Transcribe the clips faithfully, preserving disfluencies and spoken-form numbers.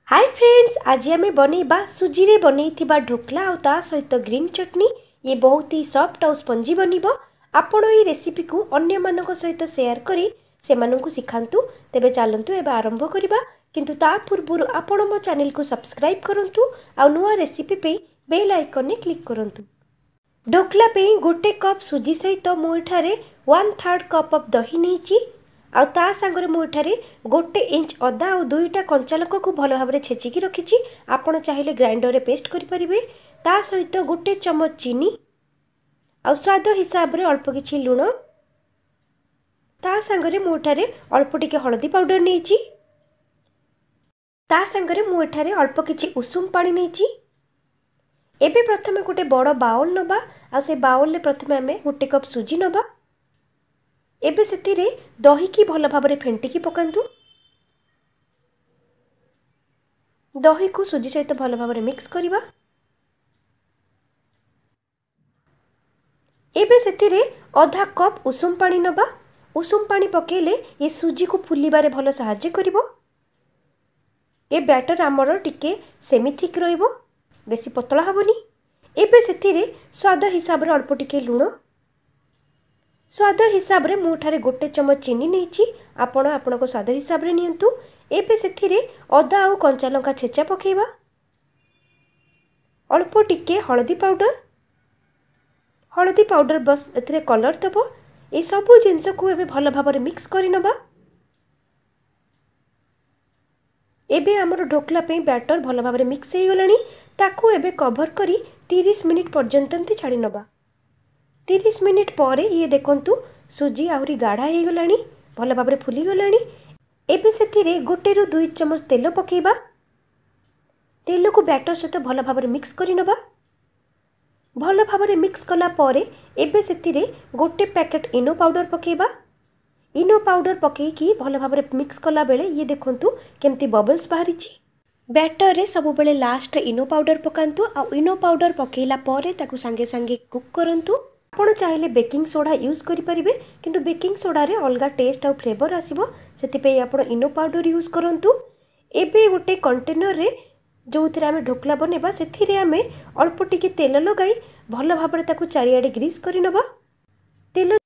Hi friends, आज आम बनइबा सुजी रे बनइथिबा ढोकला और ता सहित ग्रीन चटनी। ये बहुत ही सॉफ्ट और स्पंजी बनिबो। आपण ये रेसिपी को अन्य मानक सहित शेयर करी से मानकु सिखांतु। तेबे चलंतु एबे आरंभ करिबा, किंतु ता पूर्व आपण मो चैनल को सब्सक्राइब करंतु और नुआ रेसिपी पे बेल आइकन ने क्लिक करंतु। ढोकला पे गोटे कप सुजी सहित मु एठारे वन थर्ड कप ऑफ दही नेची आ ता संगरे मु एठारे गोटे इंच अदा और दुईटा कंचालक को भल भाव छेचिकी रखी। आपण चाहिले ग्राइंडर रे पेस्ट करि परिबे। ता सहित गोटे चमच चीनी आ स्वाद हिसाब रे अल्प किछि लूण, ता संगरे मु एठारे अल्प टिके हळदी पाउडर नेची, ता संगरे मु एठारे अल्प किछि उषुम पानी नेची। एबे प्रथमे गोटे बड़ बाउल नबा आ से बाउल ले प्रथमे आमे गोटे कप सुजी नबा। एबे सेतिरे दही की भल भाव में फेंटिकी पकांतु। दही को सुजी सहित भल भाव में मिक्स करिबा। एबे सेतिरे आधा कप उषुम पानी नबा। उषुम पानी पकेले ये सुजी को फुलिबारे भल सहाय्य करिवो। ए बैटर आमर टिके सेमी थिक रहिबो, बेसी पतला हबनी। एबे सेतिरे स्वाद हिसाब रे अल्प टिके लूण, स्वाद हिसाब रे मुठारे गोटे चमच चीनी नेची। आपण आपण को स्वाद हिसाब रे नियंतु। एबे सेथिरे अदा और कंचा लंका छेचा पकेबा, अल्प टिके हळदी पाउडर हळदी पाउडर बस एथिरे कलर दबो। ए सब जिंस को एबे भल भाव में मिक्स करि नबा। एबे हमर ढोकला पे बैटर भल भाव में मिक्स हे गलानी। ताकू एबे कवर करी तीस मिनिट पर्यंत छाड़ी नबा। तीस मिनिट पर ये देखंतु सुजी आहुरी गाढ़ा हो गलानी, भल भाव में फुली गलानी। एबे सेथिरे गोटे रु दुई चमच तेल पकेबा। तेल को बैटर सहित भल भाव में मिक्स करि नबा। भल भाव में मिक्स कला परे एबे सेथिरे गोटे पैकेट इनो पाउडर पकेबा। इनो पाउडर पकेकी भल भाव में मिक्स कला बेले ये देखंतु केमती बबल्स बाहरिछि। बैटर रे सब बेले लास्ट इनो पाउडर पकांतु आ इनो पाउडर पकेला परे ताकू संगे संगे कुक करंतु। आपण चाहिले बेकिंग सोडा यूज करि परिबे, किंतु बेकिंग सोडा रे अलगा टेस्ट और फ्लेवर आसीबो, सेति पे आपण इनो पाउडर यूज करंतु। एबे गोटे कंटेनर रे जो थिरा हमें ढोकला बनेबा सेथिरे हमें अल्प टिके तेल लगाई भल भाबरे ताकू चारियाडे ग्रीस करि नबा। तेल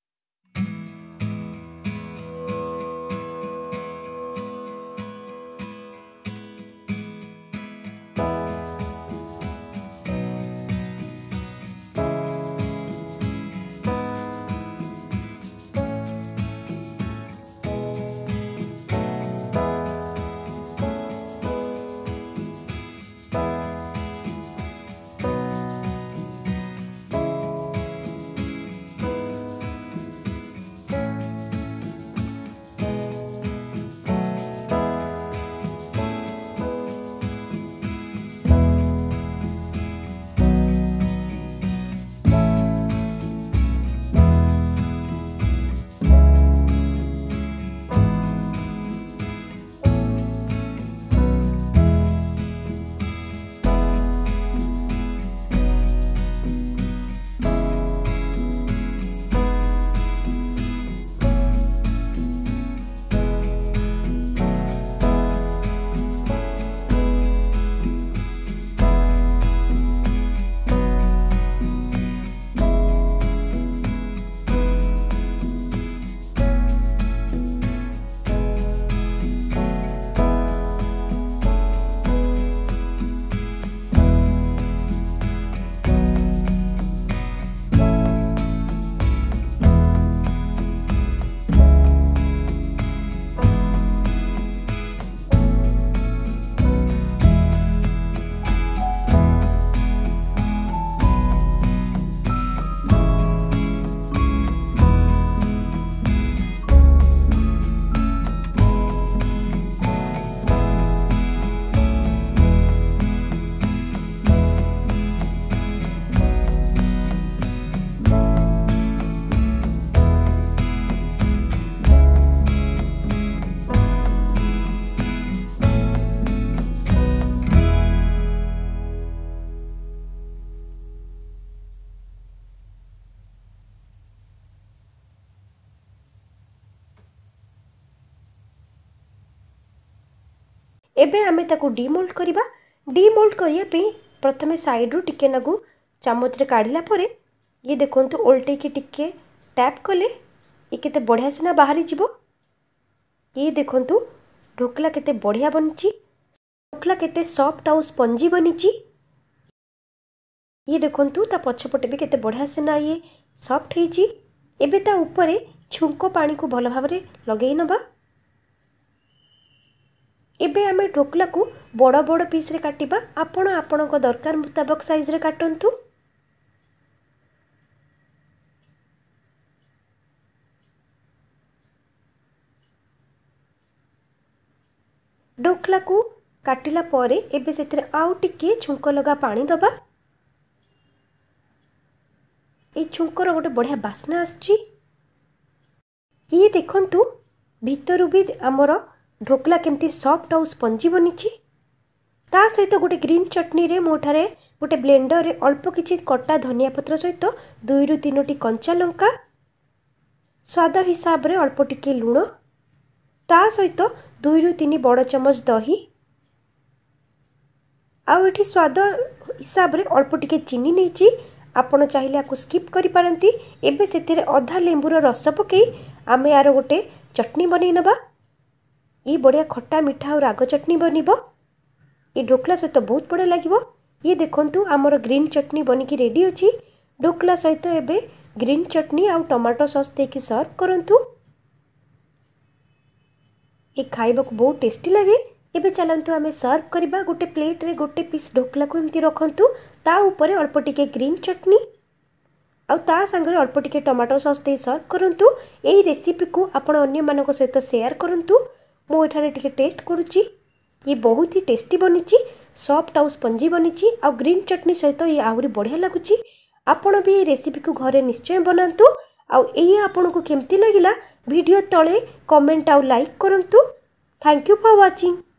एबे आमे ताकू डीमोल्ड करिबा। डीमोल्ड करिया पे प्रथमे साइड रु टिके नगु चामच रे काढिला परे ये देखंतु ओल्टे की टिके टैप कले ये केते बढ़िया सिना बाहरी जीवो। ये देखंतु ढोकला केते बढ़िया बनिची। ढोकला केते सॉफ्ट आउ स्पंजी बनिची। ये देखंतु ता पछपटे भी केते बढ़िया सिना ये सॉफ्ट हेची। एबे ता ऊपरे छुंको पानी को भल भाबरे लगेई नबा। एबे आमे ढोकला को बड़ बड़ पीस रे काटिबा। आपण आपण को दरकार मुताबिक साइज रे काटंतु। ढोकला को काटिला परे एबे सेतिर आउ टिके छुंको लगा पानी दबा। ए छुंकर गोटे बढ़िया बास्ना आसची। ये देखंतु भितरु भी आमर ढोकला केमती सॉफ्ट आउ स्पंजी बनिची। ता सहित गोटे ग्रीन चटनी रे मोठारे गोटे ब्लेंडर रे अल्प किछि कटा धनिया पत्र सहित दुई रु तीनोटी कंचा लंका, स्वाद हिसाब रे अल्प टिके लूण, ता सहित दुई रु तीन बड़ चमच दही आउ एठी स्वाद हिसाब रे अल्प टिके चीनी नेची। आपण चाहिले आकु स्किप करि पारंती। एबे सेथिरे आधा लेंबुर रस पकई आमे यार गोटे चटनी बनै नबा। ये बढ़िया खट्टा मीठा और राग चटनी बनिबो। ये ढोकला सहित बहुत बढ़िया लागिबो। ये देखंतु आमर ग्रीन चटनी बनिकी रेडी अछि। ढोकला सहित एबे ग्रीन चटनी आउ टमाटो सॉस देके सर्व करंतु। ये खाइबा को बहुत टेस्टी लगे। एबे चलंतु आमे सर्व करिबा। गोटे प्लेट रे गोटे पीस ढोकला को एमती रखंतु। ता ऊपर अल्प टिके ग्रीन चटनी आउ ता संगे अल्प टिके टमाटो सॉस दे सर्व करंतु। एही रेसिपी को आपण अन्य मानको सहित शेयर करंतु। मो एठारे टिके टेस्ट करूची। ये बहुत ही टेस्टी बनिची, सॉफ्ट आउ स्पंजी बनिची आउ ग्रीन चटनी सहित ये आहुरी बढ़िया लागुची। आपण भी ये रेसिपी को घरे निश्चय बनांतु। आउ एही आपण को केमती लागिला वीडियो तळे कमेंट आउ लाइक करंतु। Thank you for watching.